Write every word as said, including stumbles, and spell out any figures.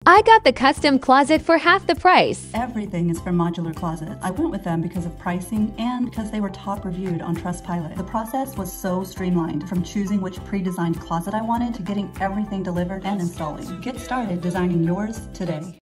I got the custom closet for half the price. Everything is from Modular Closet. I went with them because of pricing and because they were top reviewed on Trustpilot. The process was so streamlined, from choosing which pre-designed closet I wanted to getting everything delivered and installing. Get started designing yours today.